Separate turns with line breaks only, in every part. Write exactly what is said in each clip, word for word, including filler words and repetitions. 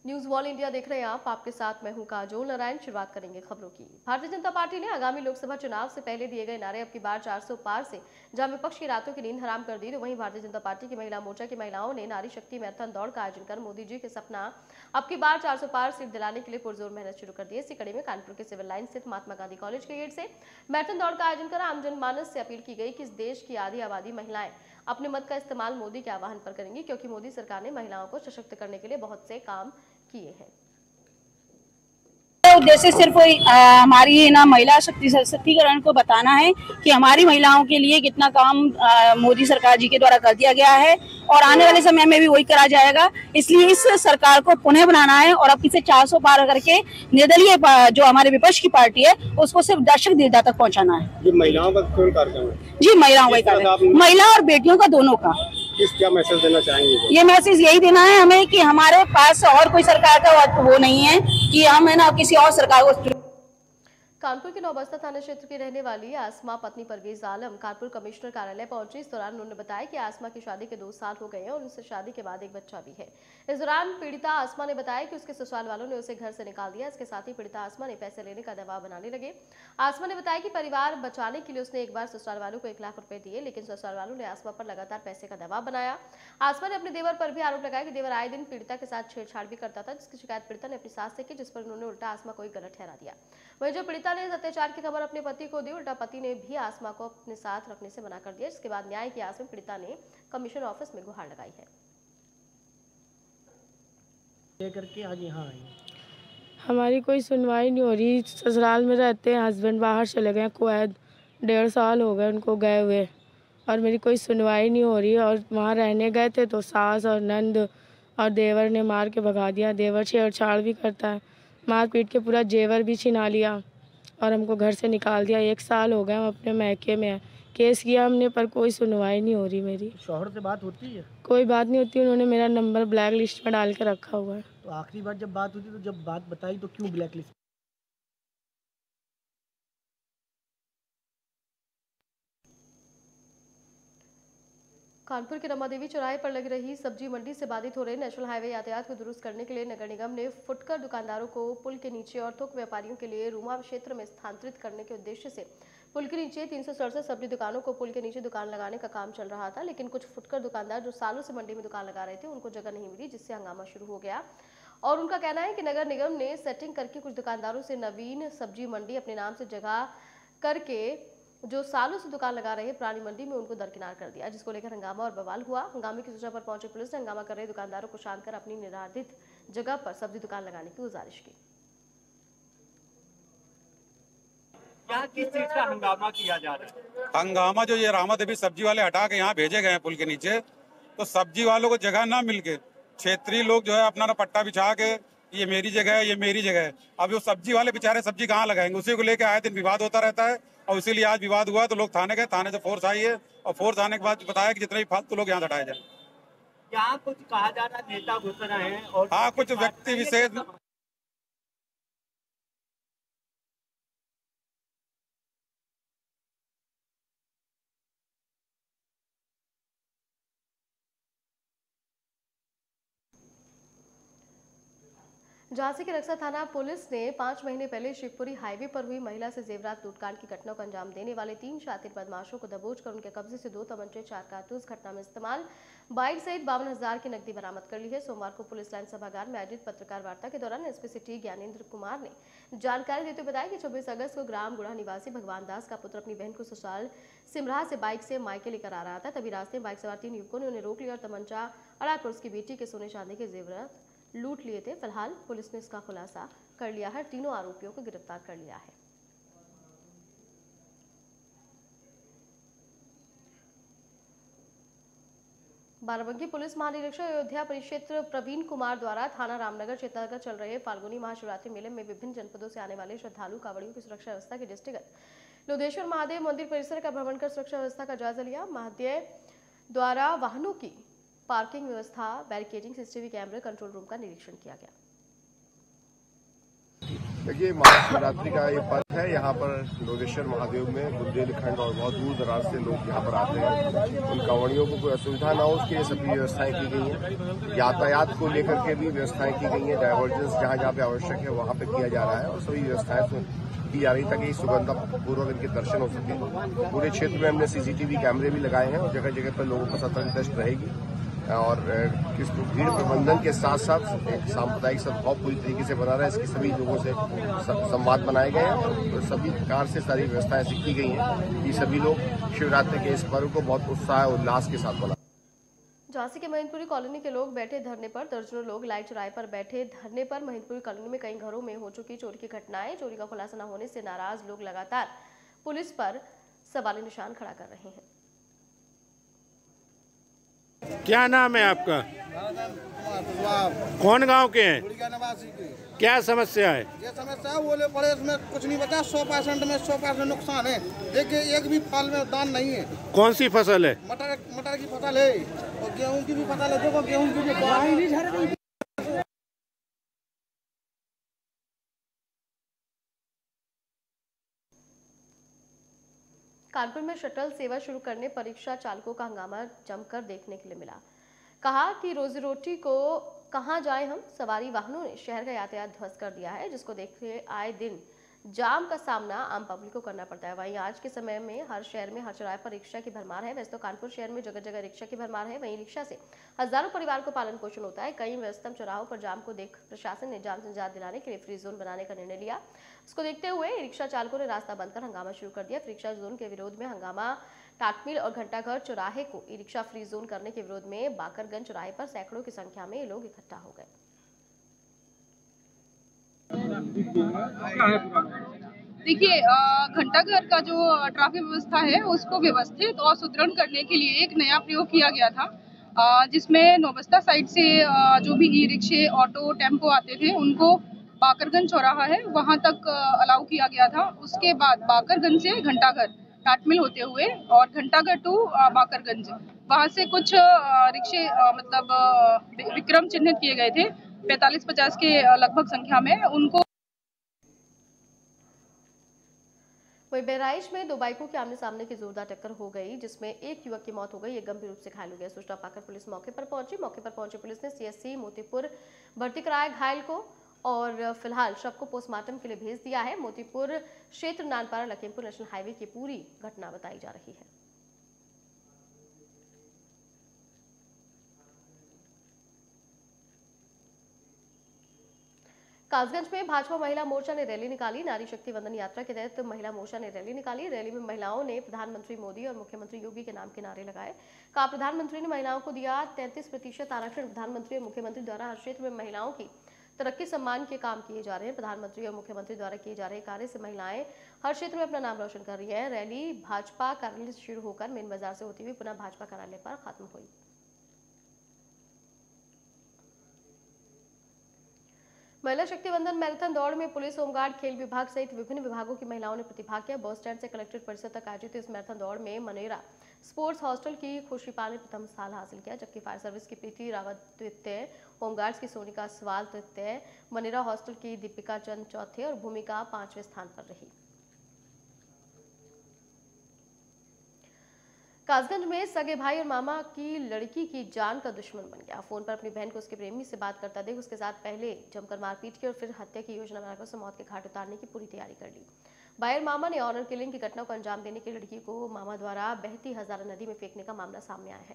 News wall India देख रहे हैं आप आपके साथ मैं हूं काजोल नारायण। शुरुआत करेंगे खबरों की। भारतीय जनता पार्टी ने आगामी लोकसभा चुनाव से पहले दिए गए नारे अब की बार चार सौ पार से जहां विपक्ष की रातों की नींद हराम कर दी, तो वहीं भारतीय जनता पार्टी की महिला मोर्चा की महिलाओं ने नारी शक्ति मैराथन दौड़ का आयोजन कर मोदी जी के सपना अब की बार चार सौ पार सीट दिलाने के लिए पुरजोर मेहनत शुरू कर दी। इसी कड़ी में कानपुर के सिविल लाइन स्थित महात्मा गांधी कॉलेज के गेट से मैराथन दौड़ का आयोजन कर आम जनमानस से अपील की गई कि इस देश की आधी आबादी महिलाएं अपने मत का इस्तेमाल मोदी के आह्वान पर करेंगी, क्योंकि मोदी सरकार ने महिलाओं को सशक्त करने के लिए बहुत से काम किए हैं।
उद्देश्य सिर्फ हमारी ना महिला शक्ति सशक्तिकरण को बताना है कि हमारी महिलाओं के लिए कितना काम आ, मोदी सरकार जी के द्वारा कर दिया गया है और आने वाले समय में भी वही करा जाएगा। इसलिए इस सरकार को पुनः बनाना है और अब इसे चार सौ पार करके निर्दलीय जो हमारे विपक्ष की पार्टी है उसको सिर्फ दर्शक दीर्घा तक पहुंचाना है।
ये महिलाओं का कौन कार्यक्रम है?
जी महिलाओं का कार्यक्रम, महिला और बेटियों का, दोनों का।
किस क्या मैसेज देना चाहेंगे?
ये मैसेज यही देना है हमें कि हमारे पास और कोई सरकार का वो नहीं है कि हम है ना किसी और सरकार को।
कानपुर के नौबस्ता थाना क्षेत्र की रहने वाली आसमा पत्नी परवेज आलम कानपुर कमिश्नर कार्यालय पहुंची। इस दौरान उन्होंने बताया कि आसमा की शादी के दो साल हो गए हैं और उनसे शादी के बाद एक बच्चा भी है। इस दौरान पीड़िता आसमा ने बताया कि उसके ससुराल वालों ने उसे घर से निकाल दिया। इसके साथ ही पीड़िता आसमा ने पैसे लेने का दबाव बनाने लगे। आसमा ने बताया कि परिवार बचाने के लिए उसने एक बार ससुराल वालों को एक लाख रुपए दिए, लेकिन ससुराल वालों ने आसमा पर लगातार पैसे का दबाव बनाया। आसमा ने अपने देवर पर भी आरोप लगाया कि देवर आए दिन पीड़िता के साथ छेड़छाड़ भी करता था, जिसकी शिकायत पीड़िता ने अपनी सास से की, जिस पर उन्होंने उल्टा आसमा को गलत ठहरा दिया। वहीं जो पीड़िता ने अत्याचार की खबर अपने पति को दी, उल्टा पति ने भी आसमा को अपने साथ रखने से मना कर दिया। इसके बाद न्याय की आस में पीड़िता ने कमिश्नर ऑफिस में गुहार लगाई है।
लेकर के आज यहाँ आई।
हमारी कोई सुनवाई नहीं हो रही। ससुराल में रहते हैं, हस्बैंड बाहर चले गए कुवैत, डेढ़ साल हो गए उनको गए हुए और मेरी कोई सुनवाई नहीं हो रही। और वहाँ रहने गए थे तो सास और नंद और देवर ने मार के भगा दिया। देवर छेड़छाड़ भी करता है, मार पीट के पूरा जेवर भी छिना लिया और हमको घर से निकाल दिया। एक साल हो गए हम अपने मैके में हैं। केस किया हमने पर कोई सुनवाई नहीं हो रही मेरी।
शौहर से बात होती है?
कोई बात नहीं होती, उन्होंने मेरा नंबर ब्लैक लिस्ट में डाल के रखा हुआ है।
तो आखिरी बार जब बात हुई तो जब बात बताई तो क्यों ब्लैक लिस्ट?
कानपुर के रमा देवी चौराहे पर लग रही सब्जी मंडी से बाधित हो रहे नेशनल हाईवे यातायात को दुरुस्त करने के लिए नगर निगम ने फुटकर दुकानदारों को पुल के नीचे और थोक व्यापारियों के लिए रूमा क्षेत्र में स्थानांतरित करने के उद्देश्य से पुल के नीचे तीन सौ सड़सठ सब्जी दुकानों को पुल के नीचे दुकान लगाने का काम चल रहा था, लेकिन कुछ फुटकर दुकानदार जो सालों से मंडी में दुकान लगा रहे थे उनको जगह नहीं मिली, जिससे हंगामा शुरू हो गया। और उनका कहना है कि नगर निगम ने सेटिंग करके कुछ दुकानदारों से नवीन सब्जी मंडी अपने नाम से जगह करके जो सालों से दुकान लगा रहे पुरानी मंडी में उनको दरकिनार कर दिया, जिसको लेकर हंगामा और बवाल हुआ। हंगामे की सूचना पर पहुंची पुलिस ने हंगामा कर रहे दुकानदारों को शांत कर अपनी निर्धारित जगह पर सब्जी दुकान लगाने की गुजारिश की।
क्या किस चीज का हंगामा किया जा रहा है?
हंगामा जो ये रामा देवी सब्जी वाले हटा के यहाँ भेजे गए हैं पुल के नीचे, तो सब्जी वालों को जगह ना मिल के क्षेत्रीय लोग जो है अपना ना पट्टा बिछा के ये मेरी जगह है, ये मेरी जगह है। अब वो सब्जी वाले बेचारे सब्जी कहाँ लगाएंगे, उसी को लेकर आए दिन विवाद होता रहता है और इसीलिए आज विवाद हुआ तो लोग थाने गए, थाने से फोर्स आई है और फोर्स आने के बाद बताया कि जितने भी फालतू लोग यहाँ हटाए जाए।
यहाँ कुछ कहा जा रहा है नेता घुस रहे हैं और
हाँ कुछ व्यक्ति विशेष
झांसी के रक्षा थाना पुलिस ने पांच महीने पहले शिवपुरी हाईवे पर हुई महिला से जेवरात लूटकांड की घटना को अंजाम देने वाले तीन शातिर बदमाशों को दबोच कर उनके कब्जे से दो तमंचे, चार कारतूस, घटना में इस्तेमाल बाइक सहित बावन हजार की नकदी बरामद कर ली है। सोमवार को पुलिस लाइन सभागार में आयोजित पत्रकार वार्ता के दौरान एसपी सिटी ज्ञानेंद्र कुमार ने जानकारी देते हुए बताया कि छब्बीस अगस्त को ग्राम गुड़ा निवासी भगवान दास का पुत्र अपनी बहन को ससुराल सिमराह से बाइक से मायके लेकर आ रहा था। तभी रास्ते में बाइक सवार तीन युवकों ने उन्हें रोक लिया और तमंचा अड़ाकर उसकी बेटी के सोने चांदी के जेवरात लूट लिए थे। फिलहाल पुलिस ने इसका खुलासा कर लिया है, तीनों आरोपियों को गिरफ्तार कर लिया है। बाराबंकी पुलिस महानिरीक्षक अयोध्या परिक्षेत्र प्रवीण कुमार द्वारा थाना रामनगर क्षेत्र अंतर्गत चल रहे फाल्गुनी महाशिवरात्रि मेले में विभिन्न जनपदों से आने वाले श्रद्धालु कांवड़ियों की सुरक्षा व्यवस्था के दृष्टिगत लोधेश्वर महादेव मंदिर परिसर का भ्रमण कर सुरक्षा व्यवस्था का जायजा लिया। महादेव द्वारा वाहनों की पार्किंग व्यवस्था, बैरिकेडिंग, सीसीटीवी कैमरे, कंट्रोल रूम का निरीक्षण किया गया।
देखिए, महाशिवरात्रि का ये पर्व है। यहाँ पर लोकेश्वर महादेव में बुंदेलखंड और बहुत दूर दराज से लोग यहाँ पर आते हैं। उन कांवड़ियों को कोई असुविधा ना हो, उसके लिए सभी व्यवस्थाएं की गई हैं। यातायात को लेकर के भी व्यवस्थाएं की गई हैं। डाइवर्जेंस जहाँ जहाँ पे आवश्यक है वहाँ पे किया जा रहा है और सभी व्यवस्थाएं की जा रही ताकि सुगंधपूर्वक इनके दर्शन हो सके। पूरे क्षेत्र में हमने सीसीटीवी कैमरे भी लगाए हैं और जगह जगह पर लोगों को सतर्क गश्त रहेगी और किस भीड़ प्रबंधन के साथ साथ एक सांप्रदायिक सद्भाव पूरी तरीके से बना रहा है। इसकी सभी लोगों से संवाद बनाए गए हैं और सभी प्रकार से सारी व्यवस्थाएं ऐसी की गई हैं कि सभी लोग शिवरात्रि के इस पर्व को बहुत उत्साह और उल्लास के साथ मना।
झांसी के महिंदपुरी कॉलोनी के लोग बैठे धरने पर। दर्जनों लोग लाइट चौराहे पर बैठे धरने पर। महिंदपुरी कॉलोनी में कई घरों में हो चुकी चोरी की घटनाएं। चोरी का खुलासा न होने से नाराज लोग लगातार पुलिस पर सवालिया निशान खड़ा कर रहे हैं।
क्या नाम है आपका? कौन गांव के हैं? क्या समस्या है?
ये समस्या है, बोले पड़े इसमें कुछ नहीं बचा। सौ परसेंट में सौ परसेंट नुकसान है। देखिए, एक भी फल में दान नहीं है।
कौन सी फसल है?
मटर मटर की फसल है और गेहूं की भी फसल है। देखो, गेहूं की भी नहीं।
कानपुर में शटल सेवा शुरू करने पर रिक्शा चालकों का हंगामा जमकर देखने के लिए मिला। कहा कि रोजी रोटी को कहां जाएं हम। सवारी वाहनों ने शहर का यातायात ध्वस्त कर दिया है, जिसको देखते आए दिन जाम का सामना आम पब्लिक को करना पड़ता है। वहीं आज के समय में हर शहर में हर चौराहे पर रिक्शा की भरमार है। वैसे तो कानपुर शहर में जगह जगह रिक्शा की भरमार है। वहीं रिक्शा से हजारों परिवार को पालन पोषण होता है। कई व्यस्तम चौराहों पर जाम को देख प्रशासन ने जाम से निजात दिलाने के लिए फ्री जोन बनाने का निर्णय लिया। इसको देखते हुए रिक्शा चालकों ने रास्ता बंद कर हंगामा शुरू कर दिया। रिक्शा जोन के विरोध में हंगामा। टाटमिल और घंटाघर चौराहे को ई रिक्शा फ्री जोन करने के विरोध में बाकरगंज चौराहे पर सैकड़ों की संख्या में लोग इकट्ठा हो गए।
देखिए, घंटाघर का जो ट्रैफिक व्यवस्था है उसको व्यवस्थित और सुदृढ़ करने के लिए एक नया प्रयोग किया गया था, जिसमें नौबस्ता साइड से जो भी ई रिक्शे, ऑटो, टेम्पो आते थे उनको बाकरगंज चौराहा है वहां तक अलाउ किया गया था। उसके बाद बाकरगंज से घंटाघर टाटमिल होते हुए और घंटाघर टू बाकरगंज वहां से कुछ रिक्शे मतलब विक्रम चिन्हित किए गए थे पैंतालीस पचास के लगभग संख्या में। उनको
वहीं बहराइच में दो बाइकों के आमने सामने की जोरदार टक्कर हो गई, जिसमें एक युवक की मौत हो गई, एक गंभीर रूप से घायल हो गया। सूचना पाकर पुलिस मौके पर पहुंची। मौके पर पहुंची पुलिस ने सीएससी मोतीपुर भर्ती कराया घायल को और फिलहाल शव को पोस्टमार्टम के लिए भेज दिया है। मोतीपुर क्षेत्र नानपारा लखीमपुर नेशनल हाईवे की पूरी घटना बताई जा रही है। कासगंज में भाजपा महिला मोर्चा ने रैली निकाली। नारी शक्ति वंदन यात्रा के तहत महिला मोर्चा ने रैली निकाली। रैली में महिलाओं ने प्रधानमंत्री मोदी और मुख्यमंत्री योगी के नाम के नारे लगाए। कहा, प्रधानमंत्री ने महिलाओं को दिया तैंतीस प्रतिशत आरक्षण। प्रधानमंत्री और मुख्यमंत्री द्वारा हर क्षेत्र में महिलाओं की तरक्की सम्मान के काम किए जा रहे हैं। प्रधानमंत्री और मुख्यमंत्री द्वारा किए जा रहे कार्य से महिलाएं हर क्षेत्र में अपना नाम रोशन कर रही है। रैली भाजपा कार्यालय से शुरू होकर मेन बाजार से होती हुई पुनः भाजपा कार्यालय पर खत्म हुई। महिला शक्ति वंदन मैराथन दौड़ में पुलिस, होमगार्ड, खेल विभाग सहित विभिन्न विभागों की महिलाओं ने प्रतिभाग किया। बस स्टैंड से कलेक्ट्रेट परिसर तक आयोजित इस मैराथन दौड़ में मनेरा स्पोर्ट्स हॉस्टल की खुशीपा ने प्रथम स्थान हासिल किया, जबकि फायर सर्विस की प्रीति रावत द्वितीय, होमगार्ड्स की सोनिका सवाल तृतीय, मनेरा हॉस्टल की दीपिका चंद चौथे और भूमिका पांचवें स्थान पर रही। कासगंज में सगे भाई और मामा की लड़की की जान का दुश्मन बन गया। फोन पर अपनी बहन को उसके प्रेमी से बात करता देख उसके साथ पहले जमकर मारपीट की और फिर हत्या की योजना बनाकर उसे मौत के घाट उतारने की पूरी तैयारी कर ली। भाई और मामा ने ऑनर किलिंग की घटना को अंजाम देने की लड़की को मामा द्वारा बहती हजारा नदी में फेंकने का मामला सामने आया है।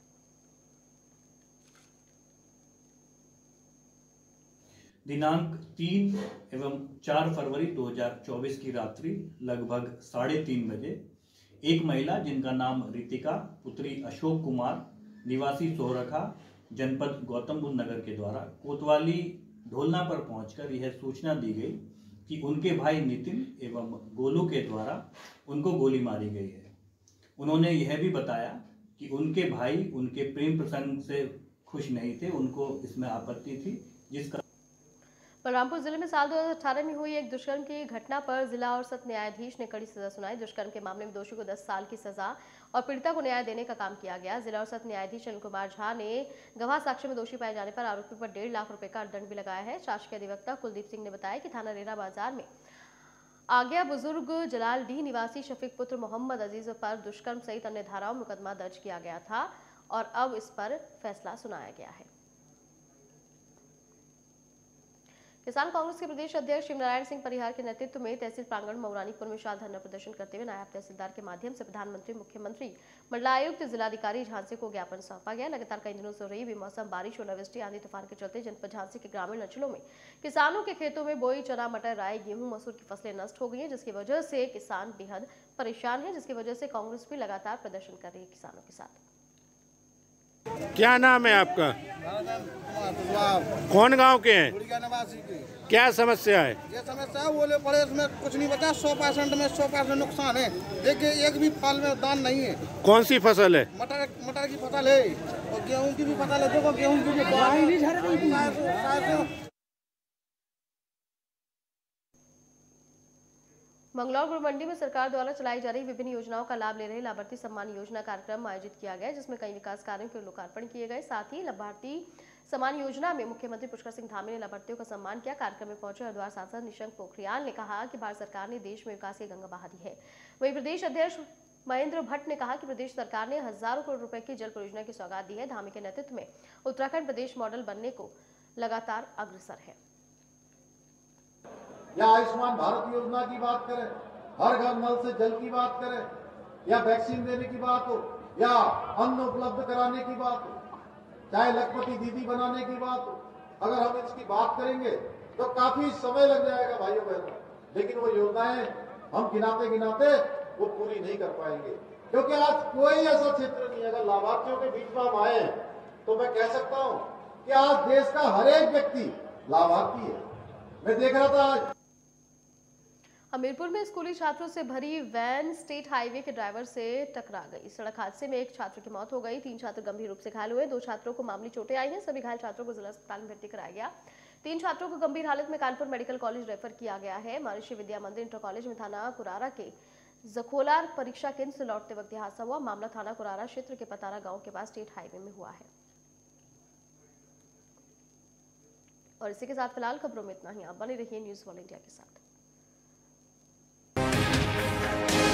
दिनांक तीन एवं चार फरवरी दो हज़ार चौबीस की रात्रि लगभग साढ़े तीन बजे एक महिला जिनका नाम रितिका पुत्री अशोक कुमार निवासी सोरखा जनपद गौतम बुद्ध नगर के द्वारा कोतवाली ढोलना पर पहुंचकर यह सूचना दी गई कि उनके भाई नितिन एवं गोलू के द्वारा उनको गोली मारी गई है। उन्होंने यह भी बताया कि उनके भाई उनके प्रेम प्रसंग से खुश नहीं थे, उनको इसमें आपत्ति थी, जिसका
बलरामपुर जिले में साल दो हज़ार अठारह में हुई एक दुष्कर्म की घटना पर जिला और सत्र न्यायाधीश ने कड़ी सजा सुनाई। दुष्कर्म के मामले में दोषी को दस साल की सजा और पीड़िता को न्याय देने का काम किया गया। जिला और सत्र न्यायाधीश अनिल कुमार झा ने गवाह साक्ष्य में दोषी पाए जाने पर आरोपी पर डेढ़ लाख रुपए का दंड भी लगाया है। शासकीय अधिवक्ता कुलदीप सिंह ने बताया कि थाना रेरा बाजार में आगया बुजुर्ग जलाल डी निवासी शफीक पुत्र मोहम्मद अजीज पर दुष्कर्म सहित अन्य धाराओं में मुकदमा दर्ज किया गया था और अब इस पर फैसला सुनाया गया है। किसान कांग्रेस के प्रदेश अध्यक्ष शिवनारायण सिंह परिहार के नेतृत्व में तहसील प्रांगण मऊरानीपुर में विशाल धरना प्रदर्शन करते हुए नायब तहसीलदार के माध्यम से प्रधानमंत्री, मुख्यमंत्री, मंडलायुक्त, जिलाधिकारी झांसी को ज्ञापन सौंपा गया। लगातार कई दिनों से हो रही बेमौसम बारिश, ओलावृष्टि, आंधी तूफान के चलते जनपद झांसी के ग्रामीण अंचलों में किसानों के खेतों में बोई चना, मटर, राई, गेहूं, मसूर की फसलें नष्ट हो गई है, जिसकी वजह से किसान बेहद परेशान है, जिसकी वजह से कांग्रेस भी लगातार प्रदर्शन कर रही है किसानों के साथ।
क्या नाम है आपका? कौन गांव के हैं? क्या समस्या है?
ये समस्या है, बोले पड़े इसमें कुछ नहीं बचा, सौ परसेंट में सौ परसेंट नुकसान है। देखिए एक भी फल में दान नहीं है।
कौन सी फसल है?
मटर मटर की फसल है और गेहूं की भी फसल है। देखो गेहूं की भी
मंगलौर गुड़ मंडी में सरकार द्वारा चलाई जा रही विभिन्न योजनाओं का लाभ ले रहे लाभार्थी सम्मान योजना कार्यक्रम आयोजित किया गया, जिसमें कई विकास कार्यों के लोकार्पण किए गए। साथ ही लाभार्थी सम्मान योजना में मुख्यमंत्री पुष्कर सिंह धामी ने लाभार्थियों का सम्मान किया। कार्यक्रम में पहुंचे हरिद्वार सांसद निशंक पोखरियाल ने कहा कि भारत सरकार ने देश में विकास की गंगा बहा दी है। वहीं प्रदेश अध्यक्ष महेंद्र भट्ट ने कहा कि प्रदेश सरकार ने हजारों करोड़ रुपए की जल परियोजना की सौगात दी है। धामी के नेतृत्व में उत्तराखंड प्रदेश मॉडल बनने को लगातार अग्रसर है।
या आयुष्मान भारत योजना की बात करें, हर घर नल से जल की बात करें, या वैक्सीन देने की बात हो, या अन्न उपलब्ध कराने की बात हो, चाहे लखपति दीदी बनाने की बात हो, अगर हम इसकी बात करेंगे तो काफी समय लग जाएगा भाइयों बहनों। लेकिन वो योजनाएं हम गिनाते गिनाते वो पूरी नहीं कर पाएंगे, क्योंकि आज कोई ऐसा क्षेत्र नहीं है। अगर लाभार्थियों के बीच में हम आए तो मैं कह सकता हूं कि आज देश का हर एक व्यक्ति लाभार्थी है। मैं देख रहा था आज
हमीरपुर में स्कूली छात्रों से भरी वैन स्टेट हाईवे के ड्राइवर से टकरा गई। सड़क हादसे में एक छात्र की मौत हो गई, तीन छात्र गंभीर रूप से घायल हुए। दो छात्रों को मामूली चोटें आई हैं। सभी घायल छात्रों को जिला अस्पताल में भर्ती कराया गया। तीन छात्रों को गंभीर हालत में कानपुर मेडिकल कॉलेज रेफर किया गया है। महर्षि विद्या मंदिर इंटर कॉलेज में थाना कुरारा के जखोलार परीक्षा केंद्र से लौटते वक्त हादसा हुआ। मामला थाना कुरारा क्षेत्र के पतारा गाँव के पास स्टेट हाईवे में हुआ है। और इसी के साथ फिलहाल खबरों में इतना ही। आप बने रहिए न्यूज वन इंडिया के साथ।